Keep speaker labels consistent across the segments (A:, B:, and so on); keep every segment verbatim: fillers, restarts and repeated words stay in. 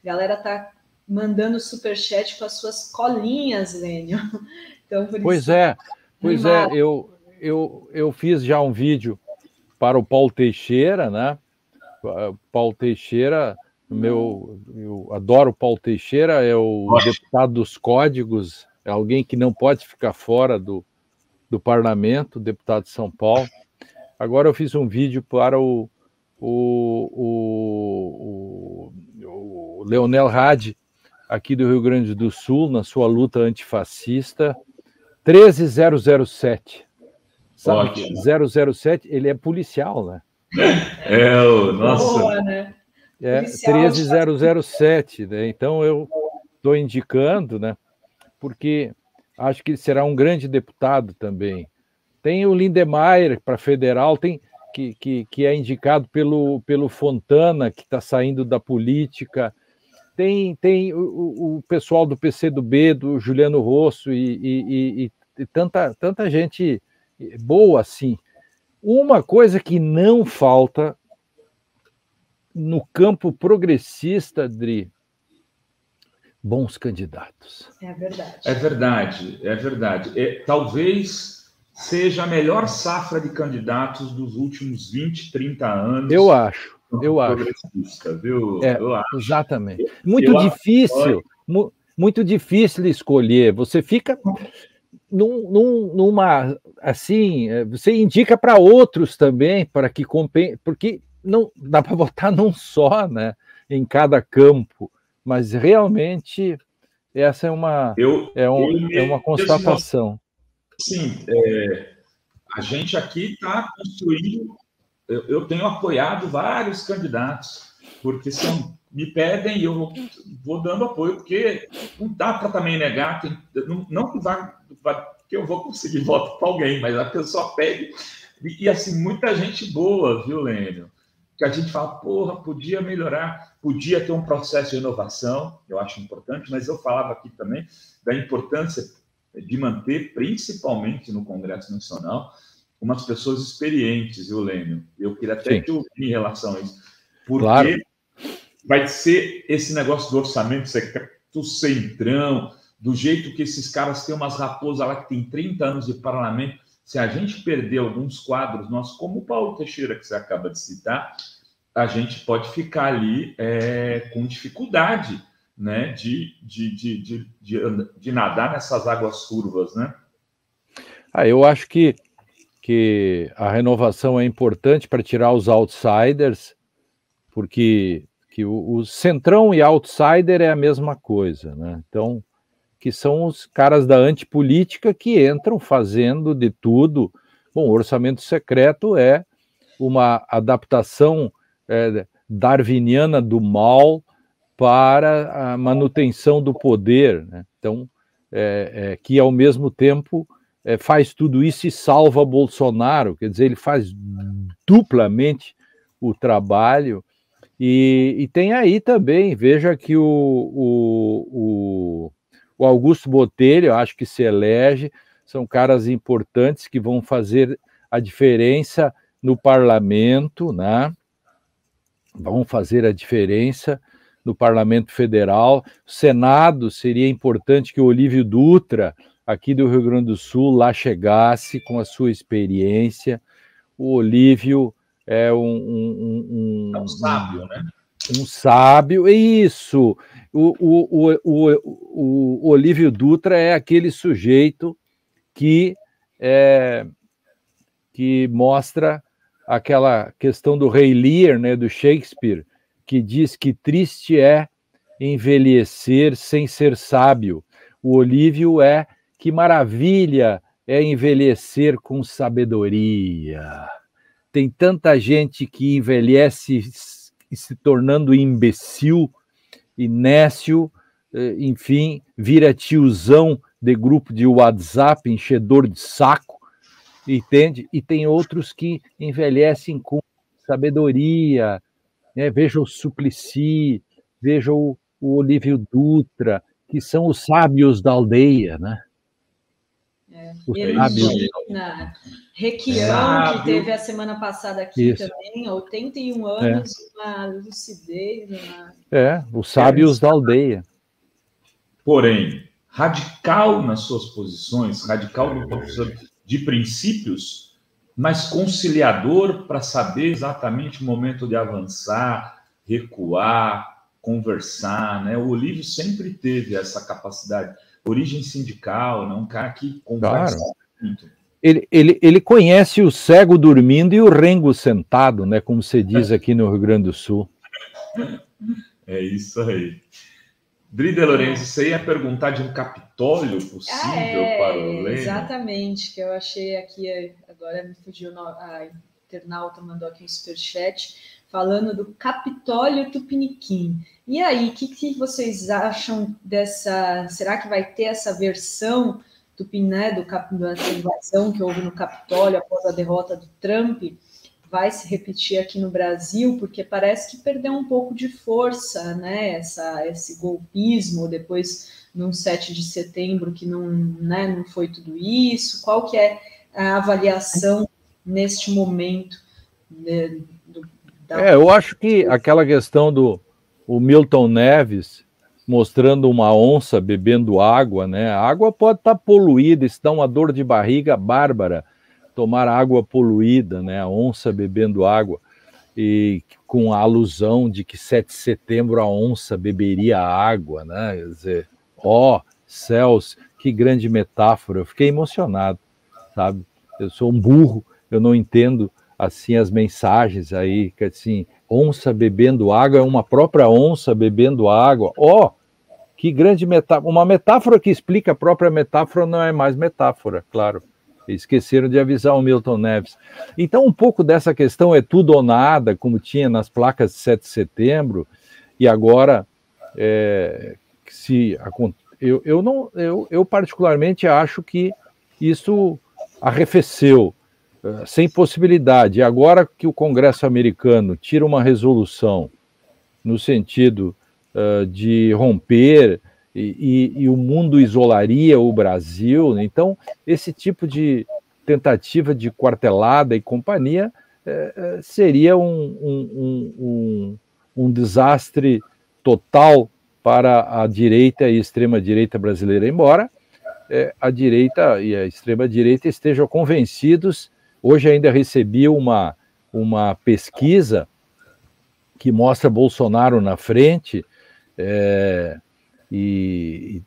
A: A galera tá mandando superchat com as suas colinhas, Lênio. Então, por
B: pois
A: isso,
B: é, pois é, eu, eu, eu fiz já um vídeo para o Paulo Teixeira, né? Paulo Teixeira, meu, eu adoro o Paulo Teixeira, é o
C: Nossa.
B: deputado dos códigos, é alguém que não pode ficar fora do, do parlamento, deputado de São Paulo. Agora eu fiz um vídeo para o, o, o, o Leonel Hadi, aqui do Rio Grande do Sul, na sua luta antifascista, treze mil sete. Sabe
C: Ótimo.
B: que zero zero sete, ele é policial, né?
C: É, o nosso...
A: Boa, né?
B: É, treze mil sete, né? Então eu estou indicando, né? Porque acho que será um grande deputado também. Tem o Lindemeyer para federal, tem que, que, que é indicado pelo, pelo Fontana, que está saindo da política. Tem, tem o, o pessoal do P C do B, do Juliano Rosso, e, e, e, e tanta, tanta gente boa assim. Uma coisa que não falta no campo progressista, Dri, bons candidatos.
A: É verdade.
C: É verdade, é verdade. É, talvez seja a melhor safra de candidatos dos últimos vinte, trinta anos.
B: Eu acho, eu acho.
C: Viu?
B: É,
C: eu acho.
B: exatamente. Muito
C: eu
B: difícil,
C: acho...
B: mu muito difícil escolher. Você fica num, num, numa, assim, você indica para outros também, para que compense, porque não dá para votar num só, né, em cada campo, mas realmente essa é uma,
C: eu,
B: é, um,
C: eu
B: é uma constatação.
C: Sim, é, a gente aqui está construindo, eu, eu tenho apoiado vários candidatos, porque são, me pedem e eu vou, vou dando apoio, porque não dá para também negar, tem, não, não que, vai, vai, que eu vou conseguir voto para alguém, mas a pessoa pede, e, e assim, muita gente boa, viu, Lênio? Que a gente fala, porra, podia melhorar, podia ter um processo de inovação, eu acho importante, mas eu falava aqui também da importância de manter, principalmente no Congresso Nacional, umas pessoas experientes, viu, Lênio? Eu queria até
B: Sim.
C: te ouvir em relação a isso, porque
B: claro.
C: vai ser esse negócio do orçamento secreto, do centrão, do jeito que esses caras têm umas raposas lá que tem trinta anos de parlamento. Se a gente perder alguns quadros nossos, como o Paulo Teixeira, que você acaba de citar, a gente pode ficar ali é, com dificuldade, né, de, de, de, de, de, de nadar nessas águas turvas, né?
B: Ah, eu acho que, que a renovação é importante para tirar os outsiders, porque que o, o centrão e outsider é a mesma coisa, né? Então, que são os caras da antipolítica que entram fazendo de tudo. Bom, o orçamento secreto é uma adaptação é, darwiniana do mal para a manutenção do poder, né? Então, é, é, que ao mesmo tempo é, faz tudo isso e salva Bolsonaro, quer dizer, ele faz duplamente o trabalho. E, e tem aí também, veja que o, o, o O Augusto Botelho, acho que se elege, são caras importantes que vão fazer a diferença no parlamento, né? Vão fazer a diferença no parlamento federal. O Senado, seria importante que o Olívio Dutra, aqui do Rio Grande do Sul, lá chegasse com a sua experiência. O Olívio é um... um, um,
C: é um sábio, né?
B: Um sábio, isso. O, o, o, o, o Olívio Dutra é aquele sujeito que, é, que mostra aquela questão do Rei Lear, né, do Shakespeare, que diz que triste é envelhecer sem ser sábio. O Olívio é que maravilha é envelhecer com sabedoria. Tem tanta gente que envelhece e se tornando imbecil, inéscio, enfim, vira tiozão de grupo de WhatsApp, enchedor de saco, entende? E tem outros que envelhecem com sabedoria, né? Veja o Suplicy, veja o, o Olívio Dutra, que são os sábios da aldeia, né?
A: É.
B: O
A: Erundina, Requião, que teve a semana passada aqui Isso. também, oitenta e um anos, é. uma lucidez. Uma...
B: É, os sábios da aldeia.
C: Porém, radical nas suas posições, radical no professor de princípios, mas conciliador para saber exatamente o momento de avançar, recuar, conversar, né? O Olívio sempre teve essa capacidade. Origem sindical, né? Um cara que conversa
B: claro.
C: muito.
B: Ele, ele, ele conhece o cego dormindo e o rengo sentado, né? Como se diz aqui no Rio Grande do Sul.
C: É isso aí. Drida Lourenço, você ia perguntar de um Capitólio possível ah, é, para o Lênin?
A: Exatamente, que eu achei aqui, agora me fugiu, a internauta mandou aqui um superchat, falando do Capitólio Tupiniquim. E aí, o que, que vocês acham dessa... Será que vai ter essa versão tupiné do, da invasão que houve no Capitólio após a derrota do Trump? Vai se repetir aqui no Brasil? Porque parece que perdeu um pouco de força, né? Essa, esse golpismo depois, num sete de setembro, que não, né, não foi tudo isso. Qual que é a avaliação neste momento? Né, do, da...
B: É, eu acho que aquela questão do o Milton Neves mostrando uma onça bebendo água, né? A água pode estar poluída, isso dá uma dor de barriga bárbara, tomar água poluída, né? A onça bebendo água, e com a alusão de que sete de setembro a onça beberia água, né? Quer dizer, ó, céus, que grande metáfora, eu fiquei emocionado, sabe? Eu sou um burro, eu não entendo assim as mensagens aí, que assim, onça bebendo água, é uma própria onça bebendo água, ó, que grande metáfora, uma metáfora que explica a própria metáfora não é mais metáfora, claro. Esqueceram de avisar o Milton Neves. Então, um pouco dessa questão é tudo ou nada, como tinha nas placas de sete de setembro, e agora, é, se eu, eu, não, eu, eu particularmente acho que isso arrefeceu, sem possibilidade. E agora que o Congresso americano tira uma resolução no sentido uh, de romper E, e, e o mundo isolaria o Brasil, então esse tipo de tentativa de quartelada e companhia é, seria um, um, um, um desastre total para a direita e extrema-direita brasileira, embora é, a direita e a extrema-direita estejam convencidos. Hoje ainda recebi uma, uma pesquisa que mostra Bolsonaro na frente, é, E,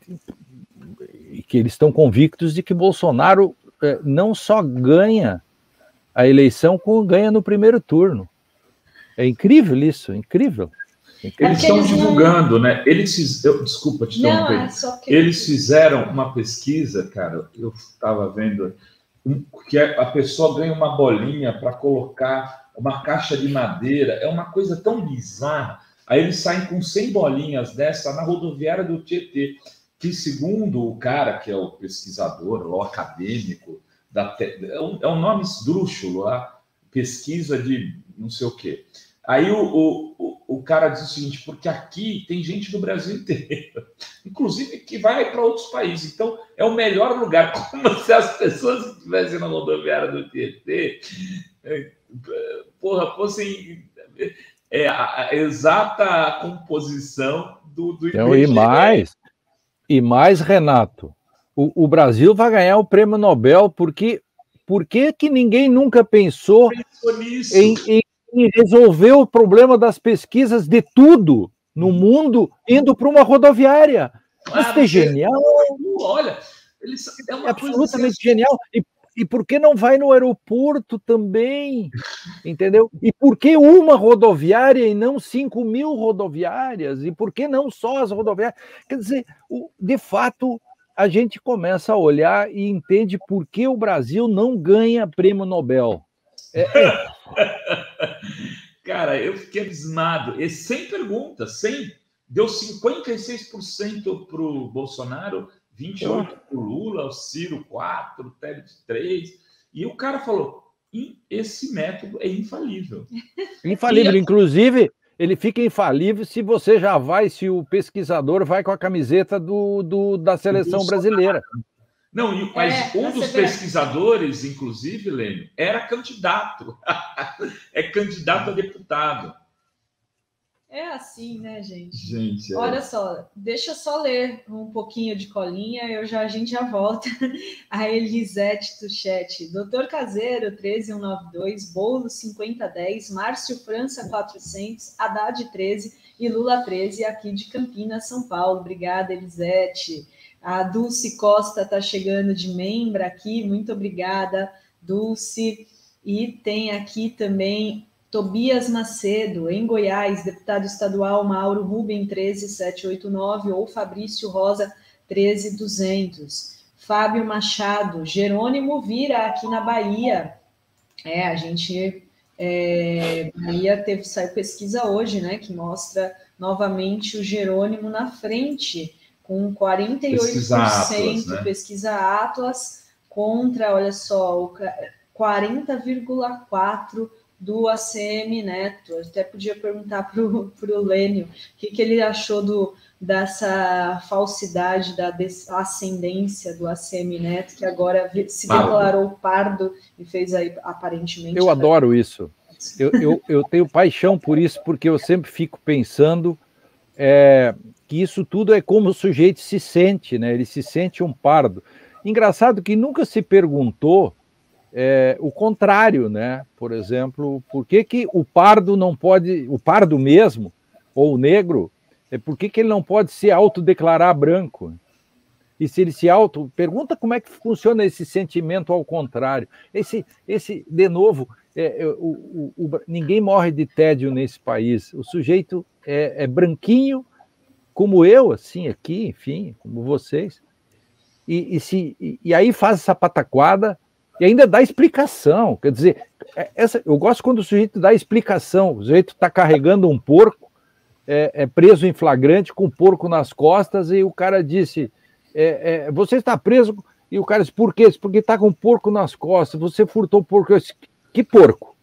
B: e que eles estão convictos de que Bolsonaro eh, não só ganha a eleição, como ganha no primeiro turno. É incrível isso, é incrível. É incrível.
C: Eles estão divulgando, não... né? Eles, eu, desculpa te interromper. É que... Eles fizeram uma pesquisa, cara, eu estava vendo, um, que a pessoa ganha uma bolinha para colocar uma caixa de madeira, é uma coisa tão bizarra. Aí eles saem com cem bolinhas dessa na rodoviária do Tietê, que segundo o cara, que é o pesquisador, o acadêmico, da te... é, um, é um nome esdrúxulo lá, pesquisa de não sei o quê. Aí o, o, o cara diz o seguinte, porque aqui tem gente do Brasil inteiro, inclusive que vai para outros países, então é o melhor lugar, como se as pessoas que estivessem na rodoviária do Tietê, porra, fossem... É a exata composição do, do
B: então, e mais, e mais, Renato, o, o Brasil vai ganhar o prêmio Nobel porque por que que ninguém nunca pensou, pensou nisso? Em, em, em resolver o problema das pesquisas de tudo no mundo indo para uma rodoviária? Claro, isso é genial.
C: Olha, eles, é, uma
B: é absolutamente assim... genial. E E por que não vai no aeroporto também? Entendeu? E por que uma rodoviária e não cinco mil rodoviárias? E por que não só as rodoviárias? Quer dizer, de fato, a gente começa a olhar e entende por que o Brasil não ganha prêmio Nobel. É, é.
C: Cara, eu fiquei abismado. E sem pergunta, sem. Deu cinquenta e seis por cento para o Bolsonaro, vinte e oito para o Lula, o Ciro quatro, o Tebet três, e o cara falou, esse método é infalível.
B: Infalível, e... inclusive, ele fica infalível se você já vai, se o pesquisador vai com a camiseta do, do, da seleção brasileira.
C: Não, mas
A: é,
C: um dos pesquisadores, inclusive, Lênio, era candidato. É candidato a deputado.
A: É assim, né, gente?
C: Gente, é.
A: Olha só, deixa eu só ler um pouquinho de colinha, eu já, a gente já volta. A Elisete do chat. Doutor Caseiro, treze mil cento e noventa e dois, Boulos, cinquenta dez, Márcio França, quatrocentos, Haddad, treze e Lula, treze, aqui de Campinas, São Paulo. Obrigada, Elisete. A Dulce Costa está chegando de membra aqui, muito obrigada, Dulce. E tem aqui também Tobias Macedo, em Goiás, deputado estadual Mauro Rubem, treze mil setecentos e oitenta e nove, ou Fabrício Rosa, treze mil duzentos. Fábio Machado, Jerônimo Vira, aqui na Bahia. É, a gente... É, Bahia teve, saiu pesquisa hoje, né, que mostra novamente o Jerônimo na frente, com quarenta e oito por cento pesquisa Atlas, né? Pesquisa Atlas contra, olha só, o quarenta vírgula quatro por cento do A C M Neto. Eu até podia perguntar para o Lênio o que, que ele achou do, dessa falsidade da ascendência do A C M Neto, que agora se declarou pardo e fez aí, aparentemente...
B: Eu adoro isso. Eu, eu, eu tenho paixão por isso, porque eu sempre fico pensando é, que isso tudo é como o sujeito se sente, né? Ele se sente um pardo. Engraçado que nunca se perguntou É, o contrário, né? Por exemplo, por que, que o pardo não pode, o pardo mesmo, ou o negro, é, por que, que ele não pode se autodeclarar branco? E se ele se auto... Pergunta como é que funciona esse sentimento ao contrário. Esse, esse de novo, é, é, o, o, o, ninguém morre de tédio nesse país. O sujeito é, é branquinho, como eu, assim, aqui, enfim, como vocês. E, e, se, e, e aí faz essa pataquada e ainda dá explicação. Quer dizer, essa, eu gosto quando o sujeito dá explicação. O sujeito está carregando um porco, é, é preso em flagrante com um porco nas costas, e o cara disse, é, é, você está preso, e o cara disse, por quê? Porque está com um porco nas costas, você furtou o porco. Eu disse, que porco?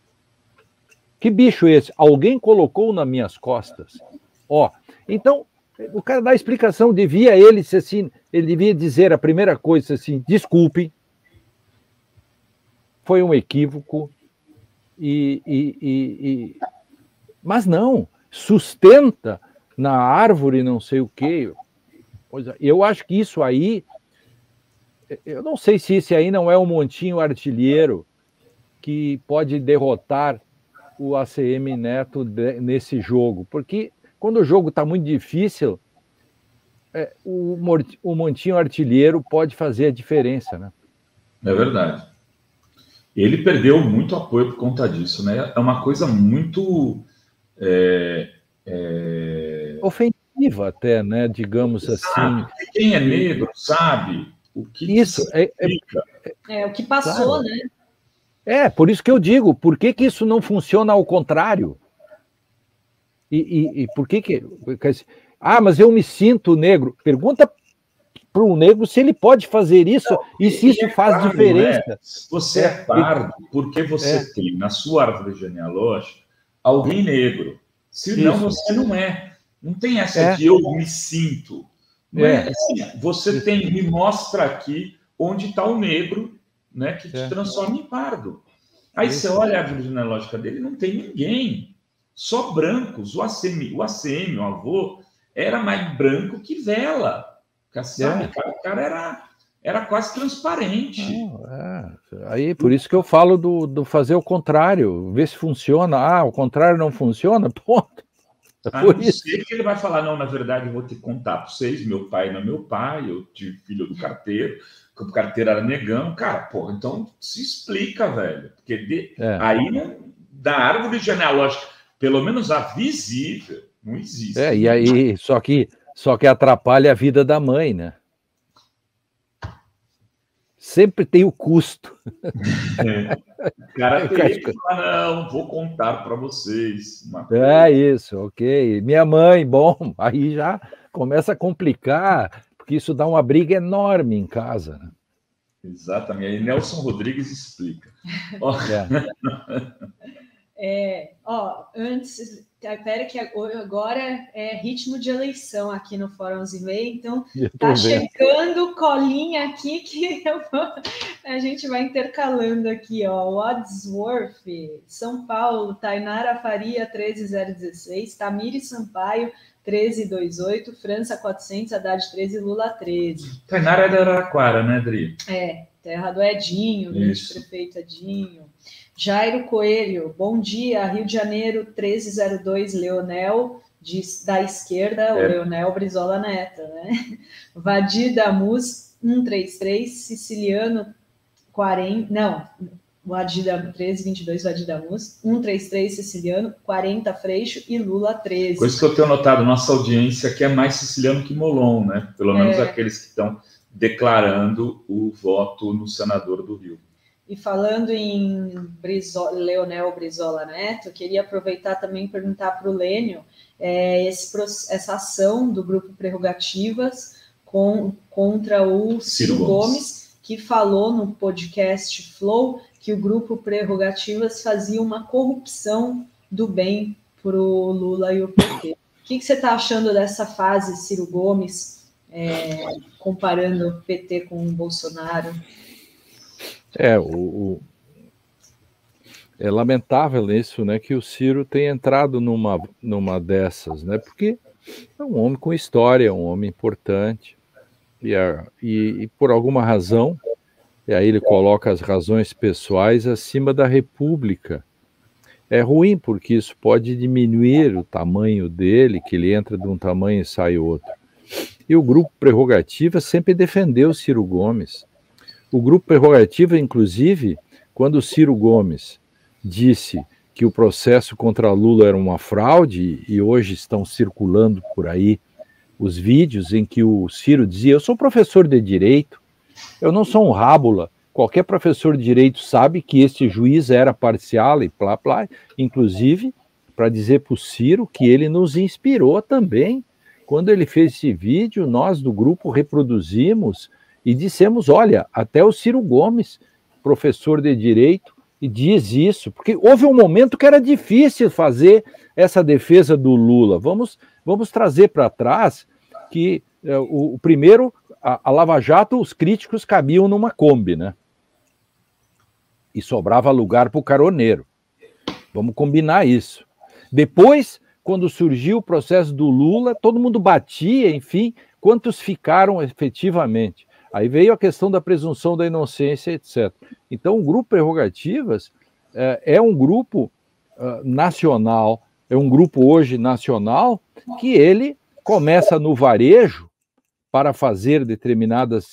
B: Que bicho é esse? Alguém colocou nas minhas costas. Ó, então, o cara dá explicação, devia ele, assim, ele devia dizer a primeira coisa assim, desculpe, foi um equívoco, e, e, e, e... mas não, sustenta na árvore não sei o quê. Eu acho que isso aí, eu não sei se esse aí não é um montinho artilheiro que pode derrotar o A C M Neto de, nesse jogo, porque quando o jogo está muito difícil, é, o, o montinho artilheiro pode fazer a diferença, né?
C: É verdade. Ele perdeu muito apoio por conta disso, né? É uma coisa muito é, é...
B: ofensiva até, né? Digamos assim.
C: Quem é negro sabe o que
B: isso é, é,
A: é o que passou, claro, né?
B: É por isso que eu digo, por que que isso não funciona ao contrário? E, e, e por que que ah, mas eu me sinto negro? Pergunta para o negro se ele pode fazer isso, não, e se isso é faz pardo, diferença.
C: Né? Você é pardo porque você é. tem na sua árvore genealógica alguém negro. Senão isso. Você não é. Não tem essa é. de eu me sinto. Não é, é assim. Você isso. tem, me mostra aqui onde está o negro, né, que te é. transforma em pardo. Aí isso. Você olha a árvore genealógica dele, não tem ninguém. Só brancos. O A C M, o A C M, o avô, era mais branco que vela. Sabe, é. cara, o cara era, era quase transparente.
B: Não, é. Aí, por isso que eu falo do, do fazer o contrário, ver se funciona. Ah, o contrário não funciona, ponto.
C: É a não isso. ser que ele vai falar, não, na verdade, eu vou te contar para vocês, meu pai não é meu pai, eu tive filho do carteiro, que o carteiro era negão. Cara, porra, então se explica, velho. Porque de, é. aí, não, da árvore genealógica, pelo menos a visível, não existe.
B: É, e aí, só que Só que atrapalha a vida da mãe, né? Sempre tem o custo.
C: É. O cara tem que falar, não, vou contar para vocês.
B: É isso, ok. Minha mãe, bom, aí já começa a complicar, porque isso dá uma briga enorme em casa. Né?
C: Exatamente. Aí Nelson Rodrigues explica.
A: É. É, ó, antes, espera que agora é ritmo de eleição aqui no Fórum onze e meia, então tá chegando colinha aqui que eu vou, a gente vai intercalando aqui, ó, Wadsworth, São Paulo, Tainara Faria, treze zero dezesseis, Tamiri Sampaio, treze vinte e oito, França quatrocentos, Haddad treze, Lula treze.
C: Tainara é da Araraquara, né, Adri?
A: É, terra do Edinho, grande prefeito Edinho. Jairo Coelho, bom dia, Rio de Janeiro, treze zero dois, Leonel, de, da esquerda, é. O Leonel Brizola Neto, né? Vadir Damus, cento e trinta e três, Siciliano, quarenta, não, Vadir Damus, treze vinte e dois, Vadir Damus, cento e trinta e três, Siciliano, quarenta, Freixo e Lula, treze.
C: Coisa que eu tenho notado, nossa audiência aqui é mais siciliano que Molon, né? Pelo menos é. Aqueles que estão declarando o voto no senador do Rio.
A: E falando em Brizola, Leonel Brizola Neto, queria aproveitar também e perguntar para o Lênio é, esse, essa ação do Grupo Prerrogativas com, contra o Ciro, Ciro Gomes, Gomes, que falou no podcast Flow que o Grupo Prerrogativas fazia uma corrupção do bem para o Lula e o P T. O que, que você está achando dessa fase, Ciro Gomes, é, comparando o P T com o Bolsonaro?
B: É, o, o, é lamentável isso, né, que o Ciro tenha entrado numa, numa dessas, né, porque é um homem com história, um homem importante, e, a, e, e por alguma razão, e aí ele coloca as razões pessoais acima da República. É ruim, porque isso pode diminuir o tamanho dele, que ele entra de um tamanho e sai outro. E o Grupo Prerrogativa sempre defendeu o Ciro Gomes. O Grupo Prerrogativa, inclusive, quando o Ciro Gomes disse que o processo contra Lula era uma fraude, e hoje estão circulando por aí os vídeos em que o Ciro dizia: eu sou professor de direito, eu não sou um rábula, qualquer professor de direito sabe que este juiz era parcial e plá, plá, inclusive para dizer para o Ciro que ele nos inspirou também. Quando ele fez esse vídeo, nós do grupo reproduzimos e dissemos: olha, até o Ciro Gomes, professor de direito, e diz isso, porque houve um momento que era difícil fazer essa defesa do Lula. Vamos, vamos trazer para trás que é, o, o primeiro, a, a Lava Jato, os críticos cabiam numa Kombi, né? E sobrava lugar para o caroneiro. Vamos combinar isso. Depois, quando surgiu o processo do Lula, todo mundo batia, enfim, quantos ficaram efetivamente? Aí veio a questão da presunção da inocência, etcétera. Então, o Grupo Prerrogativas é, é um grupo uh, nacional, é um grupo hoje nacional, que ele começa no varejo para fazer determinadas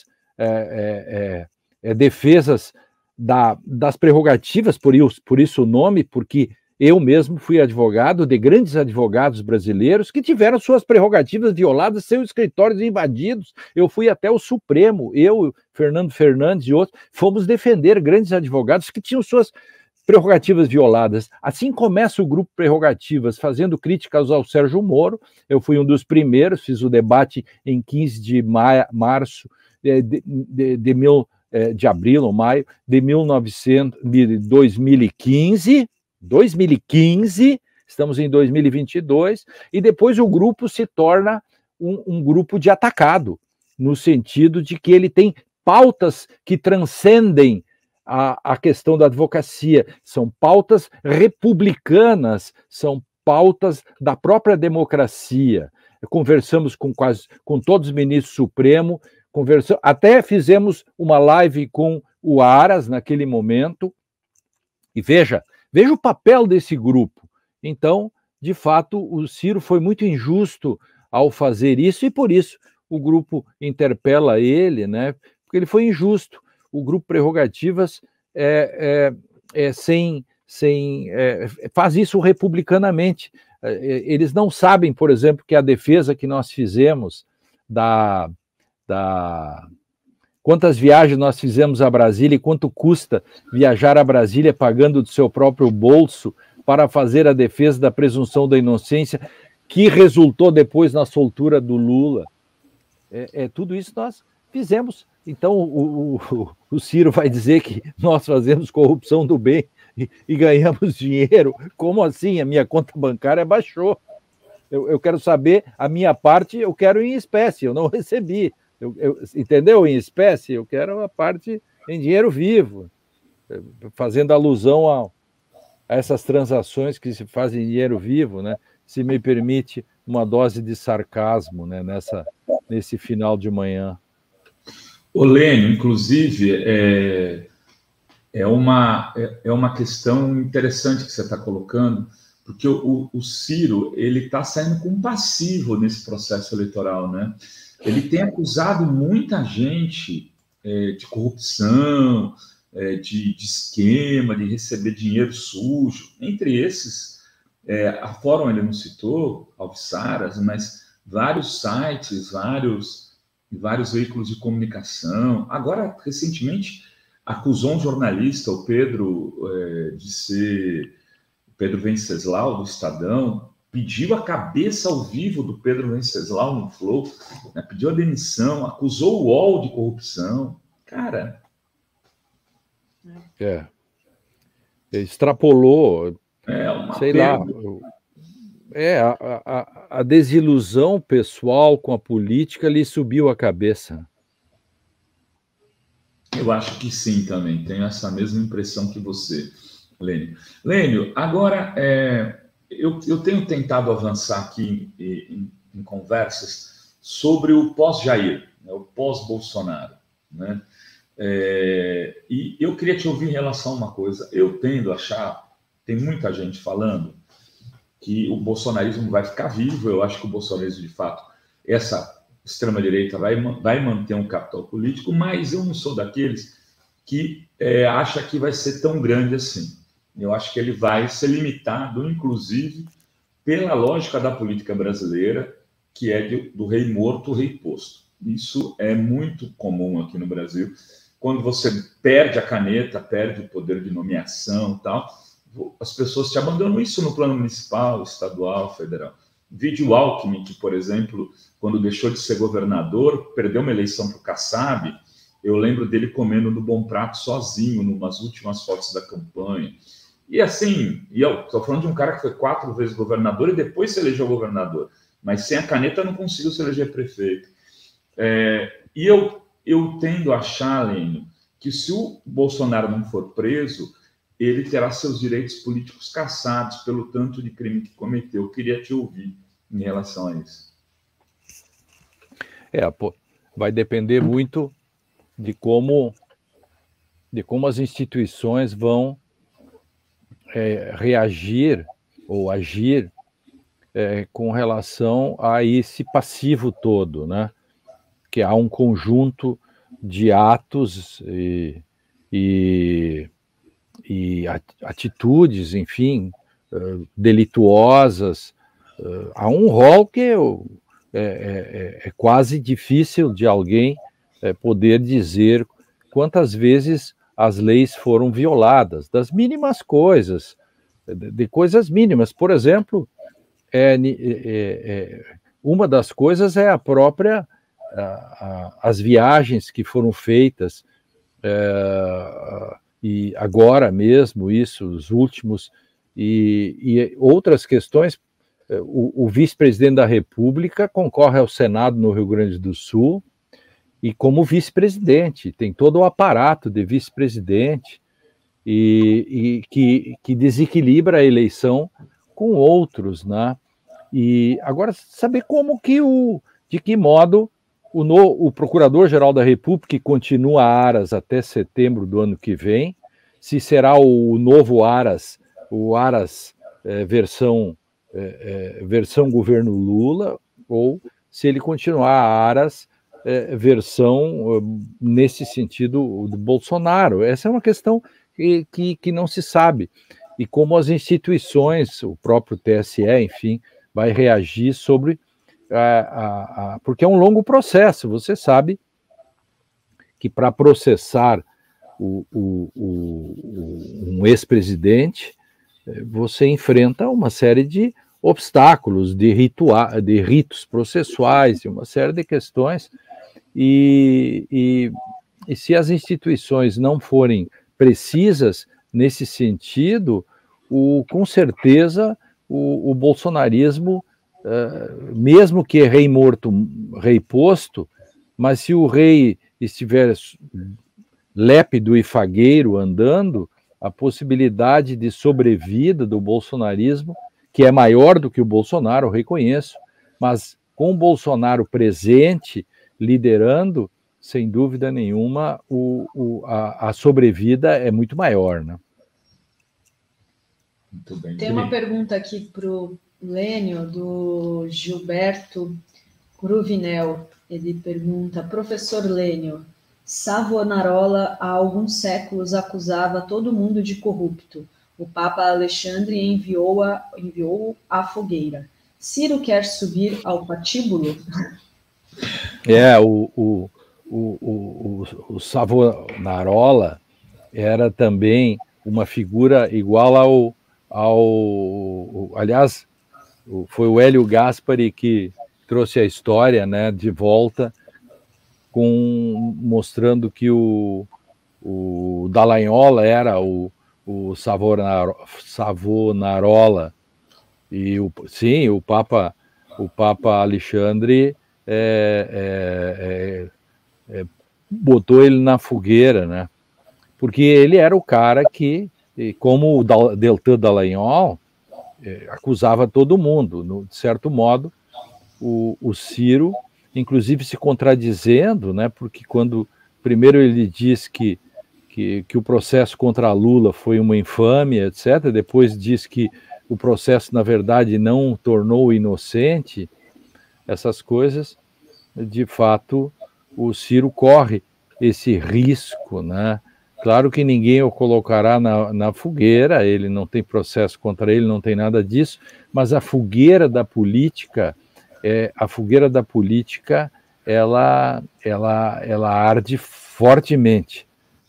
B: é, é, é, defesas da, das prerrogativas, por isso, por isso o nome, porque eu mesmo fui advogado de grandes advogados brasileiros que tiveram suas prerrogativas violadas, seus escritórios invadidos. Eu fui até o Supremo, eu, Fernando Fernandes e outros, fomos defender grandes advogados que tinham suas prerrogativas violadas. Assim começa o Grupo Prerrogativas, fazendo críticas ao Sérgio Moro. Eu fui um dos primeiros, fiz o debate em quinze de maio, março de, de, de, mil, de abril ou maio de mil e novecentos, de dois mil e quinze, dois mil e quinze, estamos em dois mil e vinte e dois, e depois o grupo se torna um, um grupo de atacado, no sentido de que ele tem pautas que transcendem a, a questão da advocacia, são pautas republicanas, são pautas da própria democracia. Conversamos com quase com todos os ministros do Supremo, conversamos, até fizemos uma live com o Aras naquele momento, e veja, Veja o papel desse grupo. Então, de fato, o Ciro foi muito injusto ao fazer isso, e por isso o grupo interpela ele, né? Porque ele foi injusto. O Grupo Prerrogativas é, é, é sem, sem, é, faz isso republicanamente. Eles não sabem, por exemplo, que a defesa que nós fizemos da... da quantas viagens nós fizemos a Brasília e quanto custa viajar a Brasília pagando do seu próprio bolso para fazer a defesa da presunção da inocência, que resultou depois na soltura do Lula. É, é tudo isso nós fizemos. Então, o, o, o Ciro vai dizer que nós fazemos corrupção do bem. e, e ganhamos dinheiro. Como assim? A minha conta bancária baixou. Eu, eu quero saber, a minha parte eu quero em espécie, eu não recebi. Eu, eu, entendeu? Em espécie, eu quero a parte em dinheiro vivo, fazendo alusão a, a essas transações que se fazem em dinheiro vivo, né? Se me permite uma dose de sarcasmo, né? Nessa, nesse final de manhã.
C: Ô, Lênio, inclusive, é, é, uma, é, é uma questão interessante que você está colocando, porque o, o Ciro ele está saindo com um passivo nesse processo eleitoral, né? Ele tem acusado muita gente é, de corrupção, é, de, de esquema, de receber dinheiro sujo. Entre esses, é, a Fórum ele não citou, Alvissaras, mas vários sites, vários, vários veículos de comunicação. Agora, recentemente, acusou um jornalista, o Pedro, é, de ser... Pedro Venceslau, do Estadão, pediu a cabeça ao vivo do Pedro Venceslau no Flow, né? Pediu a demissão, acusou o U O L de corrupção. Cara...
B: É. Extrapolou,
C: é uma
B: sei
C: perda.
B: lá... É, a, a, a desilusão pessoal com a política lhe subiu a cabeça.
C: Eu acho que sim também, tenho essa mesma impressão que você, Lênio. Lênio, agora, é, eu, eu tenho tentado avançar aqui em, em, em conversas sobre o pós-Jair, né, o pós-Bolsonaro, né? É, e eu queria te ouvir em relação a uma coisa. Eu tendo a achar, tem muita gente falando que o bolsonarismo vai ficar vivo. Eu acho que o bolsonarismo, de fato, essa extrema-direita vai, vai manter um capital político, mas eu não sou daqueles que é, acha que vai ser tão grande assim. Eu acho que ele vai ser limitado, inclusive, pela lógica da política brasileira, que é de, do rei morto, rei posto. Isso é muito comum aqui no Brasil. Quando você perde a caneta, perde o poder de nomeação e tal, as pessoas te abandonam. Isso no plano municipal, estadual, federal. Vídeo Alckmin, que, por exemplo, quando deixou de ser governador, perdeu uma eleição para o Kassab. Eu lembro dele comendo no Bom Prato sozinho, numas últimas fotos da campanha. E assim, e eu estou falando de um cara que foi quatro vezes governador e depois se elegeu governador, mas sem a caneta não conseguiu se eleger prefeito. É, e eu, eu tendo a achar, Lênio, que se o Bolsonaro não for preso, ele terá seus direitos políticos cassados pelo tanto de crime que cometeu. Eu queria te ouvir em relação a isso.
B: É, pô, vai depender muito de como, de como as instituições vão é, reagir ou agir é, com relação a esse passivo todo, né? Que há um conjunto de atos e, e, e atitudes, enfim, uh, delituosas. Uh, há um rol que eu, é, é, é quase difícil de alguém é, poder dizer quantas vezes as leis foram violadas, das mínimas coisas, de, de coisas mínimas. Por exemplo, é, é, é, uma das coisas é a própria A, a, as viagens que foram feitas, é, e agora mesmo isso, os últimos, e, e outras questões. O, o vice-presidente da República concorre ao Senado no Rio Grande do Sul, e como vice-presidente, tem todo o aparato de vice-presidente, e, e que, que desequilibra a eleição com outros, né? E agora, saber como que o, de que modo O, no, o Procurador-Geral da República, que continua Aras até setembro do ano que vem, se será o novo Aras, o Aras é, versão, é, é, versão governo Lula, ou se ele continuar Aras é, versão, nesse sentido, do Bolsonaro. Essa é uma questão que, que, que não se sabe. E como as instituições, o próprio T S E, enfim, vai reagir sobre... A, a, a, porque é um longo processo. Você sabe que para processar o, o, o, um ex-presidente, você enfrenta uma série de obstáculos, de, ritua, de ritos processuais, uma série de questões, e, e, e se as instituições não forem precisas nesse sentido, o, com certeza o, o bolsonarismo, uh, mesmo que rei morto, rei posto, mas se o rei estiver lépido e fagueiro andando, a possibilidade de sobrevida do bolsonarismo, que é maior do que o Bolsonaro, eu reconheço, mas com o Bolsonaro presente, liderando, sem dúvida nenhuma, o, o, a, a sobrevida é muito maior, né?
C: Muito bem.
A: Tem uma pergunta aqui para o Lênio, do Gilberto Cruvinel. Ele pergunta: professor Lênio, Savonarola há alguns séculos acusava todo mundo de corrupto. O Papa Alexandre enviou-a enviou à fogueira. Ciro quer subir ao patíbulo?
B: É, o, o, o, o, o Savonarola era também uma figura igual ao... ao aliás, foi o Hélio Gaspari que trouxe a história, né, de volta, com, mostrando que o, o Dallagnol era o, o Savonarola. E o, sim, o Papa, o Papa Alexandre é, é, é, botou ele na fogueira, né? Porque ele era o cara que, como o Deltan Dallagnol, é, acusava todo mundo. No, de certo modo, o, o Ciro, inclusive se contradizendo, né? Porque quando primeiro ele diz que, que, que o processo contra a Lula foi uma infâmia, etcétera, depois diz que o processo, na verdade, não o tornou inocente, essas coisas, de fato, o Ciro corre esse risco, né? Claro que ninguém o colocará na, na fogueira, ele não tem processo contra ele, não tem nada disso, mas a fogueira da política, é, a fogueira da política, ela, ela, ela arde fortemente,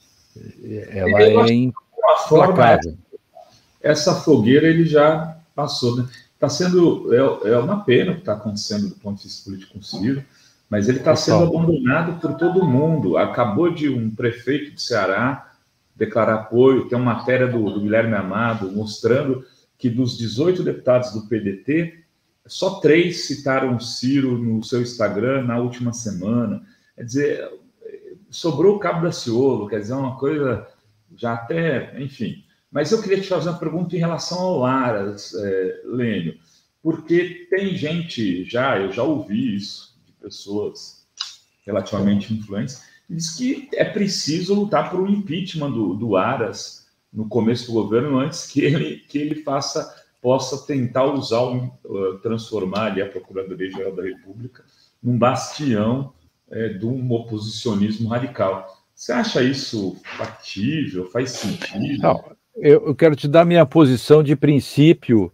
B: ela é implacável.
C: Essa fogueira ele já passou, né? Está sendo, é, é uma pena o que está acontecendo do ponto de vista político com o Ciro, mas ele está sendo abandonado por todo mundo. Acabou de um prefeito de Ceará declarar apoio, tem uma matéria do, do Guilherme Amado mostrando que dos dezoito deputados do P D T, só três citaram o Ciro no seu Instagram na última semana. Quer dizer, sobrou o Cabo Daciolo, quer dizer, uma coisa já até, enfim... Mas eu queria te fazer uma pergunta em relação ao Aras, é, Lênio, porque tem gente já, eu já ouvi isso de pessoas relativamente influentes, que diz que é preciso lutar por um impeachment do, do Aras no começo do governo antes que ele, que ele faça, possa tentar usar, um, uh, transformar ali a Procuradoria-Geral da República num bastião é, de um oposicionismo radical. Você acha isso factível? Faz sentido?
B: Não. Eu quero te dar minha posição de princípio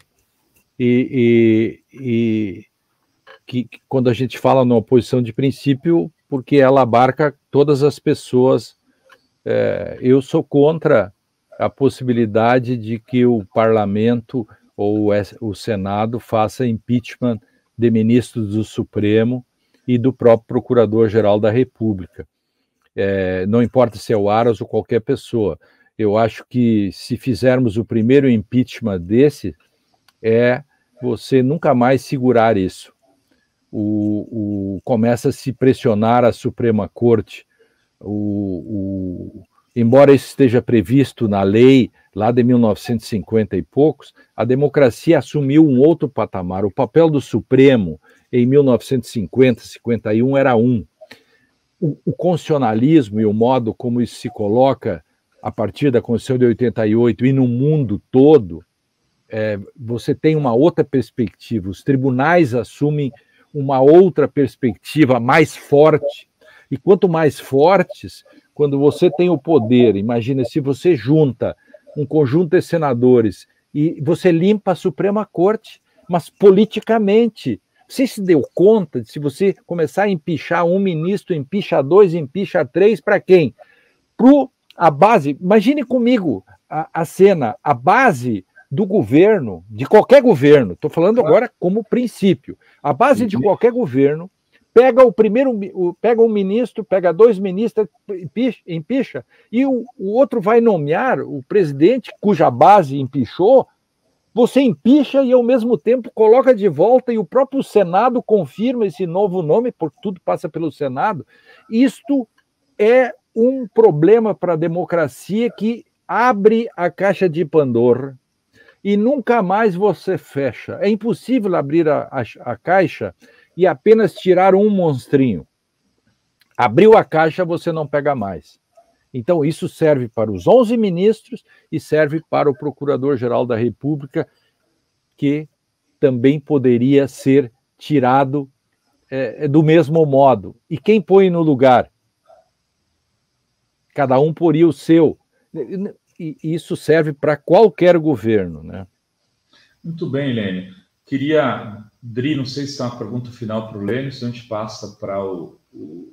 B: e, e, e que, que quando a gente fala numa posição de princípio, porque ela abarca todas as pessoas. É, eu sou contra a possibilidade de que o parlamento ou o Senado faça impeachment de ministros do Supremo e do próprio Procurador-Geral da República. É, não importa se é o Aras ou qualquer pessoa. Eu acho que se fizermos o primeiro impeachment desse, é você nunca mais segurar isso. O, o, começa a se pressionar a Suprema Corte. O, o, embora isso esteja previsto na lei, lá de mil novecentos e cinquenta e poucos, a democracia assumiu um outro patamar. O papel do Supremo, em mil novecentos e cinquenta, cinquenta e um, era um. O, o constitucionalismo e o modo como isso se coloca a partir da Constituição de oitenta e oito e no mundo todo, é, você tem uma outra perspectiva. Os tribunais assumem uma outra perspectiva mais forte. E quanto mais fortes, quando você tem o poder, imagina se você junta um conjunto de senadores e você limpa a Suprema Corte, mas politicamente. Você se deu conta de se você começar a empichar um ministro, empicha dois, empicha três, para quem? Para a base, imagine comigo a, a cena, a base do governo, de qualquer governo, estou falando agora como princípio, a base de qualquer governo pega o primeiro, pega um ministro, pega dois ministros, empicha, e o, o outro vai nomear o presidente cuja base empichou, você empicha e, ao mesmo tempo, coloca de volta e o próprio Senado confirma esse novo nome, porque tudo passa pelo Senado. Isto é um problema para a democracia que abre a caixa de Pandora e nunca mais você fecha. É impossível abrir a, a, a caixa e apenas tirar um monstrinho. Abriu a caixa, você não pega mais. Então, isso serve para os onze ministros e serve para o Procurador-Geral da República, que também poderia ser tirado é, do mesmo modo. E quem põe no lugar? Cada um poria o seu. E isso serve para qualquer governo, né?
C: Muito bem, Lênio. Queria, Dri, não sei se tem uma pergunta final para o Lênio, se a gente passa para o, o,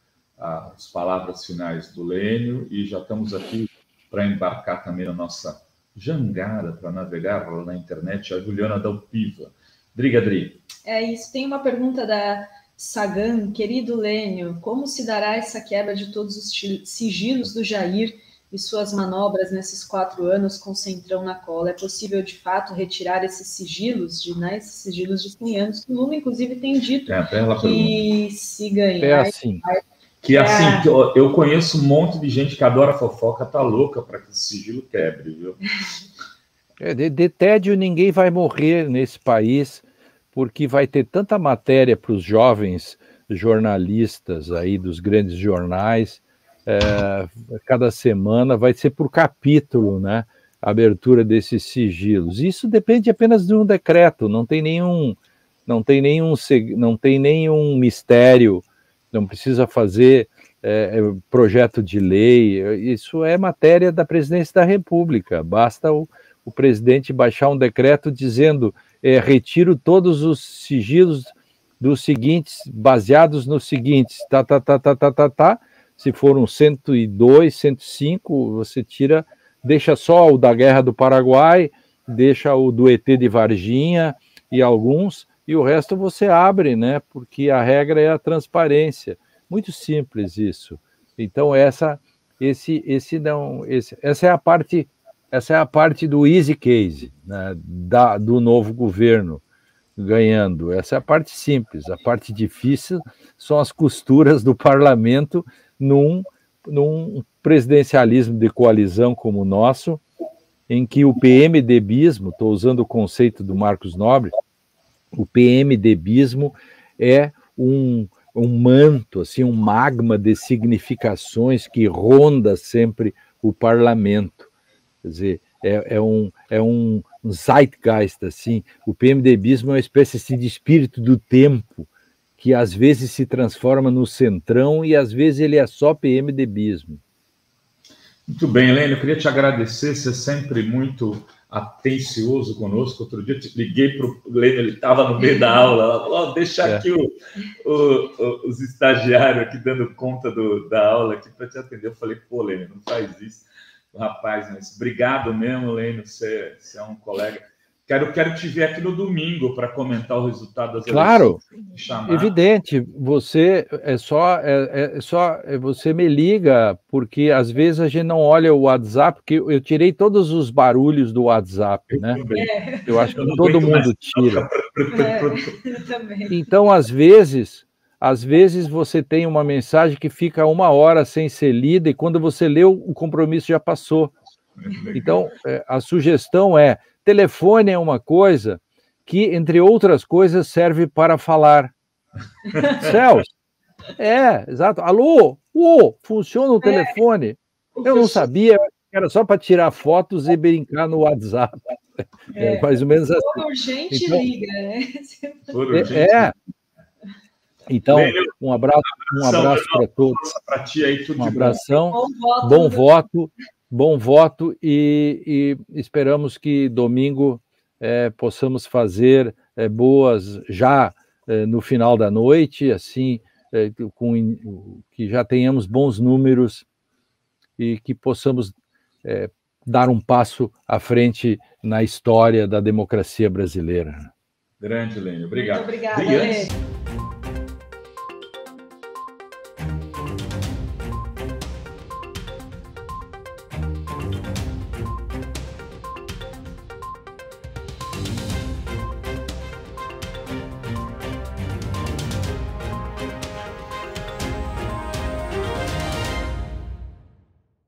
C: as palavras finais do Lênio, e já estamos aqui para embarcar também na nossa jangada, para navegar na internet, a Juliana Dalpiva. Driga, Dri.
A: É isso, tem uma pergunta da Sagan. Querido Lênio, como se dará essa quebra de todos os sigilos do Jair e suas manobras nesses quatro anos com o Centrão na cola? É possível, de fato, retirar esses sigilos, de, né, esses sigilos de cem anos? O Lula, inclusive, tem dito
C: é,
A: que
C: pergunta.
A: se ganhar...
B: É assim.
C: Que é assim, que eu, eu conheço um monte de gente que adora fofoca, tá louca para que esse sigilo quebre, viu?
B: É, de, de tédio ninguém vai morrer nesse país, porque vai ter tanta matéria para os jovens jornalistas aí dos grandes jornais, é, cada semana vai ser por capítulo, né, a abertura desses sigilos. Isso depende apenas de um decreto, não tem nenhum, não tem nenhum, não tem nenhum mistério, não precisa fazer é, projeto de lei, isso é matéria da presidência da República, basta o, o presidente baixar um decreto dizendo é, retiro todos os sigilos dos seguintes, baseados nos seguintes, tá, tá, tá, tá, tá, tá, tá. Se for um cento e dois, cento e cinco, você tira, deixa só o da Guerra do Paraguai, deixa o do E T de Varginha e alguns, e o resto você abre, né? Porque a regra é a transparência. Muito simples isso. Então essa, esse, esse não, esse, essa é a parte, essa é a parte do easy case, né? Da, do novo governo ganhando. Essa é a parte simples. A parte difícil são as costuras do parlamento num, num presidencialismo de coalizão como o nosso, em que o PMDBismo, estou usando o conceito do Marcos Nobre, o PMDBismo é um, um manto, assim, um magma de significações que ronda sempre o parlamento. Quer dizer, é, é, um, é um zeitgeist, assim. O PMDBismo é uma espécie assim, de espírito do tempo, que às vezes se transforma no centrão e às vezes ele é só PMDBismo.
C: Muito bem, Helena, eu queria te agradecer, você é sempre muito atencioso conosco. Outro dia eu te liguei para o Helena, ele estava no meio da aula, ela falou, oh, deixa é. aqui o, o, o, os estagiários aqui dando conta do, da aula aqui para te atender. Eu falei, pô, Helena, não faz isso. Rapaz, mas obrigado mesmo, Helena, você, você é um colega. Quero, quero te ver aqui no domingo para comentar o resultado das
B: claro,
C: eleições. Claro,
B: evidente. Você é só, é, é só você me liga, porque às vezes a gente não olha o WhatsApp, porque eu tirei todos os barulhos do WhatsApp, eu né?
A: É.
B: Eu acho que eu todo mundo mais. tira.
A: É, eu também.
B: Então, às vezes, às vezes você tem uma mensagem que fica uma hora sem ser lida e quando você leu, o compromisso já passou. Então, a sugestão é telefone é uma coisa que, entre outras coisas, serve para falar. Celso, é, exato. Alô, oh, funciona o telefone? Eu não sabia, era só para tirar fotos e brincar no WhatsApp. É, é mais ou menos assim.
A: Por urgente, então, liga, né?
B: É. é. Então, um abraço, um abraço para todos.
C: Para ti aí, tudo
B: um abração.
A: Bom voto.
B: Bom voto. Bom voto e, e esperamos que domingo é, possamos fazer é, boas já é, no final da noite, assim, é, com, que já tenhamos bons números e que possamos é, dar um passo à frente na história da democracia brasileira.
C: Grande, Lênio. Obrigado.
A: Muito obrigada, Lênio.